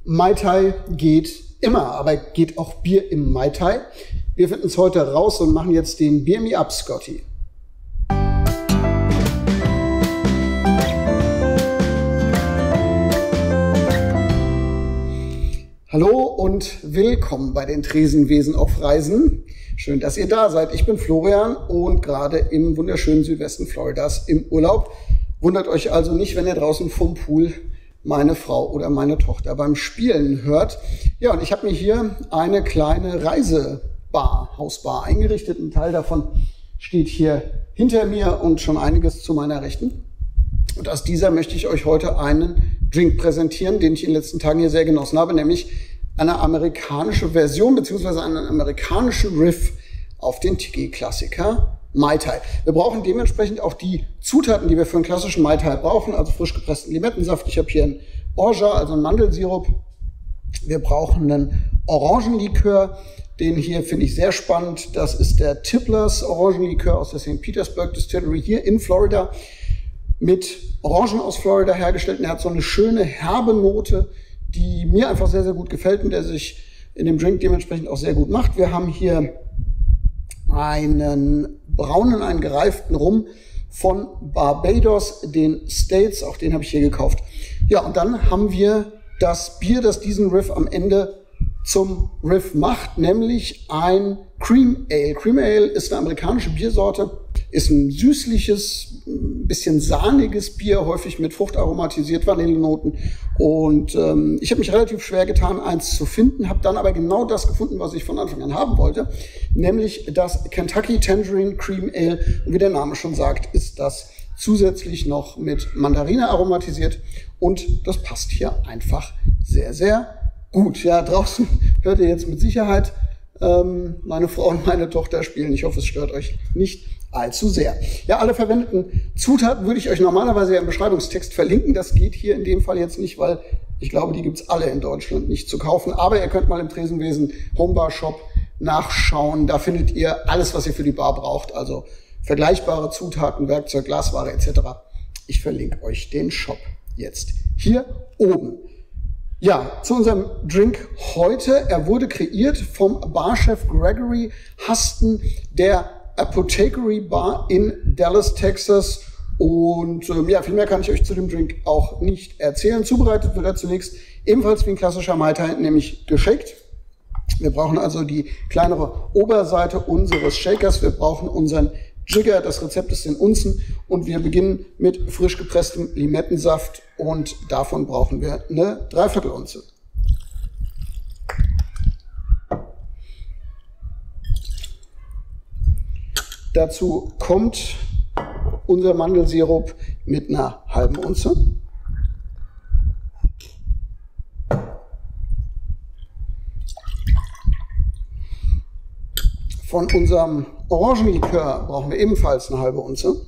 Mai Tai geht immer, aber geht auch Bier im Mai Tai? Wir finden es heute raus und machen jetzt den Beer Me Up, Scotty. Hallo und willkommen bei den Tresenwesen auf Reisen. Schön, dass ihr da seid. Ich bin Florian und gerade im wunderschönen Südwesten Floridas im Urlaub. Wundert euch also nicht, wenn ihr draußen vom Pool meine Frau oder meine Tochter beim Spielen hört. Ja, und ich habe mir hier eine kleine Reisebar, Hausbar eingerichtet. Ein Teil davon steht hier hinter mir und schon einiges zu meiner Rechten. Und aus dieser möchte ich euch heute einen Drink präsentieren, den ich in den letzten Tagen hier sehr genossen habe, nämlich eine amerikanische Version bzw. einen amerikanischen Riff auf den Tiki-Klassiker Mai Tai. Wir brauchen dementsprechend auch die Zutaten, die wir für einen klassischen Mai Tai brauchen, also frisch gepressten Limettensaft. Ich habe hier einen Orgeat, also einen Mandelsirup. Wir brauchen einen Orangenlikör, den hier finde ich sehr spannend. Das ist der Tipplers Orangenlikör aus der St. Petersburg Distillery hier in Florida, mit Orangen aus Florida hergestellt. Und er hat so eine schöne herbe Note, die mir einfach sehr, sehr gut gefällt und der sich in dem Drink dementsprechend auch sehr gut macht. Wir haben hier einen braunen, einen gereiften Rum von Barbados, den States, auch den habe ich hier gekauft. Ja, und dann haben wir das Bier, das diesen Riff am Ende zum Riff macht, nämlich ein Cream Ale. Cream Ale ist eine amerikanische Biersorte, ist ein süßliches, bisschen sahniges Bier, häufig mit Frucht aromatisiert, Vanillenoten. Und ich habe mich relativ schwer getan, eins zu finden, habe dann aber genau das gefunden, was ich von Anfang an haben wollte, nämlich das Kentucky Tangerine Cream Ale. Und wie der Name schon sagt, ist das zusätzlich noch mit Mandarine aromatisiert und das passt hier einfach sehr, sehr gut. Ja, draußen hört ihr jetzt mit Sicherheit meine Frau und meine Tochter spielen. Ich hoffe, es stört euch nicht allzu sehr. Ja, alle verwendeten Zutaten würde ich euch normalerweise im Beschreibungstext verlinken. Das geht hier in dem Fall jetzt nicht, weil ich glaube, die gibt's alle in Deutschland nicht zu kaufen. Aber ihr könnt mal im Tresenwesen Homebar Shop nachschauen. Da findet ihr alles, was ihr für die Bar braucht. Also vergleichbare Zutaten, Werkzeug, Glasware etc. Ich verlinke euch den Shop jetzt hier oben. Ja, zu unserem Drink heute. Er wurde kreiert vom Barchef Gregory Huston, der Apothecary Bar in Dallas, Texas. Und ja, viel mehr kann ich euch zu dem Drink auch nicht erzählen. Zubereitet wird er zunächst ebenfalls wie ein klassischer Mai Tai, nämlich geshakt. Wir brauchen also die kleinere Oberseite unseres Shakers. Wir brauchen unseren Jigger, das Rezept ist in Unzen. Und wir beginnen mit frisch gepresstem Limettensaft. Und davon brauchen wir eine Dreiviertelunze. Dazu kommt unser Mandelsirup mit einer halben Unze. Von unserem Orangenlikör brauchen wir ebenfalls eine halbe Unze.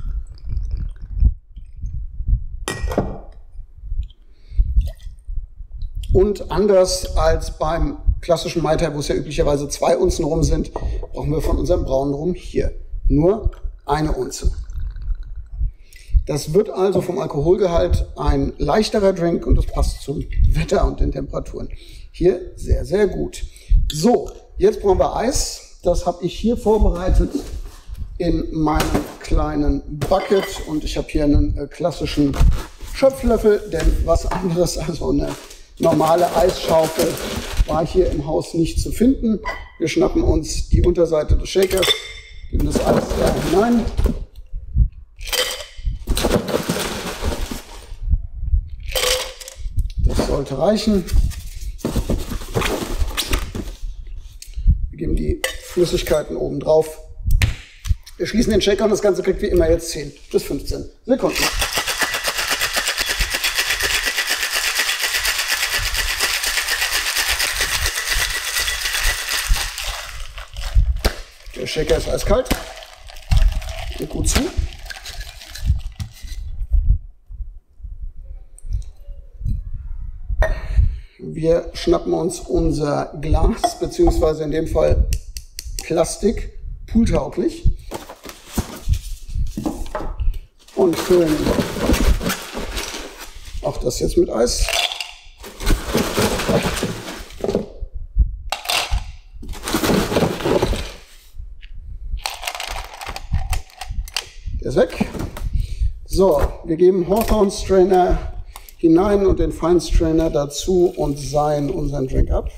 Und anders als beim klassischen Mai Tai, wo es ja üblicherweise 2 Unzen Rum sind, brauchen wir von unserem braunen Rum hier nur eine Unze. Das wird also vom Alkoholgehalt ein leichterer Drink und das passt zum Wetter und den Temperaturen hier sehr, sehr gut. So, jetzt brauchen wir Eis. Das habe ich hier vorbereitet in meinem kleinen Bucket und ich habe hier einen klassischen Schöpflöffel, denn was anderes, also eine normale Eisschaufel, war hier im Haus nicht zu finden. Wir schnappen uns die Unterseite des Shakers, geben das Eis da hinein. Das sollte reichen. Wir geben die Flüssigkeiten oben drauf. Wir schließen den Shaker und das Ganze kriegt wie immer jetzt 10 bis 15 Sekunden. Der Shaker ist eiskalt. Geht gut zu. Wir schnappen uns unser Glas, beziehungsweise in dem Fall Plastik, pooltauglich, und füllen auch das jetzt mit Eis. Der ist weg. So, wir geben Hawthorne Strainer hinein und den Fine Strainer dazu und seihen unseren Drink ab.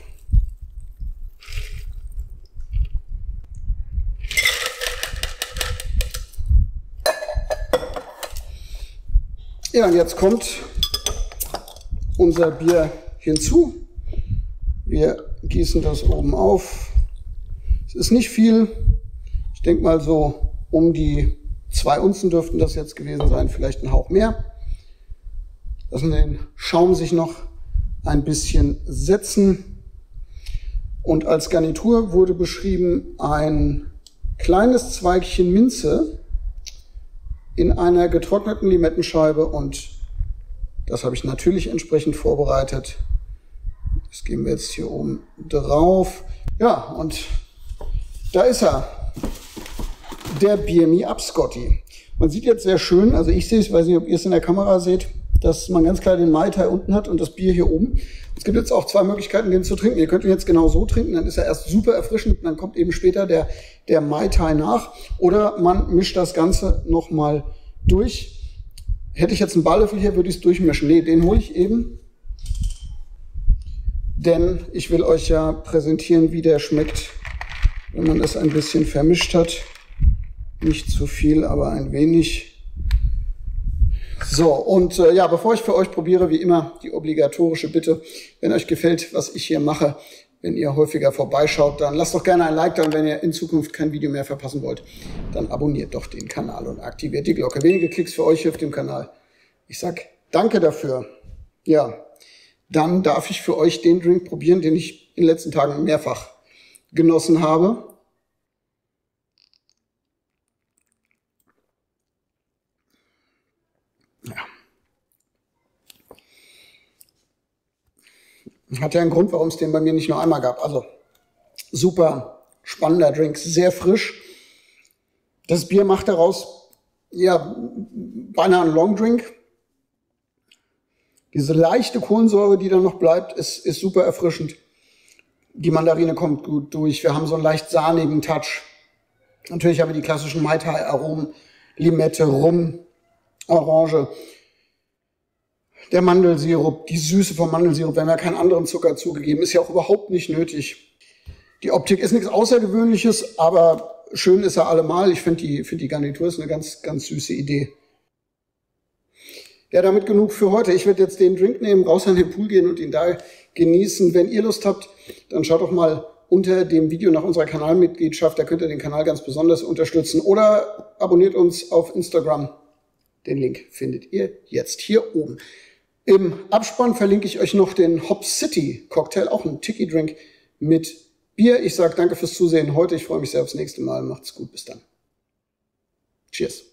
Ja, und jetzt kommt unser Bier hinzu. Wir gießen das oben auf. Es ist nicht viel. Ich denke mal so um die 2 Unzen dürften das jetzt gewesen sein, vielleicht ein Hauch mehr. Lassen wir den Schaum sich noch ein bisschen setzen. Und als Garnitur wurde beschrieben ein kleines Zweigchen Minze in einer getrockneten Limettenscheibe, und das habe ich natürlich entsprechend vorbereitet. Das geben wir jetzt hier oben drauf. Ja, und da ist er, der Beer Me Up Scotty. Man sieht jetzt sehr schön, also ich sehe es, weiß nicht, ob ihr es in der Kamera seht, dass man ganz klar den Mai Tai unten hat und das Bier hier oben. Es gibt jetzt auch 2 Möglichkeiten, den zu trinken. Ihr könnt ihn jetzt genau so trinken, dann ist er erst super erfrischend und dann kommt eben später der Mai Tai nach. Oder man mischt das Ganze nochmal durch. Hätte ich jetzt einen Balllöffel hier, würde ich es durchmischen. Nee, den hole ich eben. Denn ich will euch ja präsentieren, wie der schmeckt, wenn man es ein bisschen vermischt hat. Nicht zu viel, aber ein wenig. So, und ja, bevor ich für euch probiere, wie immer die obligatorische Bitte, wenn euch gefällt, was ich hier mache, wenn ihr häufiger vorbeischaut, dann lasst doch gerne ein Like da, und wenn ihr in Zukunft kein Video mehr verpassen wollt, dann abonniert doch den Kanal und aktiviert die Glocke. Wenige Klicks für euch hier auf dem Kanal. Ich sag danke dafür. Ja, dann darf ich für euch den Drink probieren, den ich in den letzten Tagen mehrfach genossen habe. Ja. Hat ja einen Grund, warum es den bei mir nicht nur einmal gab. Also super spannender Drink, sehr frisch. Das Bier macht daraus ja beinahe einen Long Drink. Diese leichte Kohlensäure, die dann noch bleibt, ist super erfrischend. Die Mandarine kommt gut durch. Wir haben so einen leicht sahnigen Touch. Natürlich haben wir die klassischen Mai Tai Aromen, Limette, Rum, Orange. Der Mandelsirup, die Süße vom Mandelsirup, wir haben ja keinen anderen Zucker zugegeben, ist ja auch überhaupt nicht nötig. Die Optik ist nichts Außergewöhnliches, aber schön ist er allemal. Ich finde die Garnitur ist eine ganz, ganz süße Idee. Ja, damit genug für heute. Ich werde jetzt den Drink nehmen, raus an den Pool gehen und ihn da genießen. Wenn ihr Lust habt, dann schaut doch mal unter dem Video nach unserer Kanalmitgliedschaft. Da könnt ihr den Kanal ganz besonders unterstützen. Oder abonniert uns auf Instagram. Den Link findet ihr jetzt hier oben. Im Abspann verlinke ich euch noch den Hop City Cocktail, auch ein Tiki-Drink mit Bier. Ich sage danke fürs Zusehen heute. Ich freue mich sehr aufs nächste Mal. Macht's gut. Bis dann. Cheers.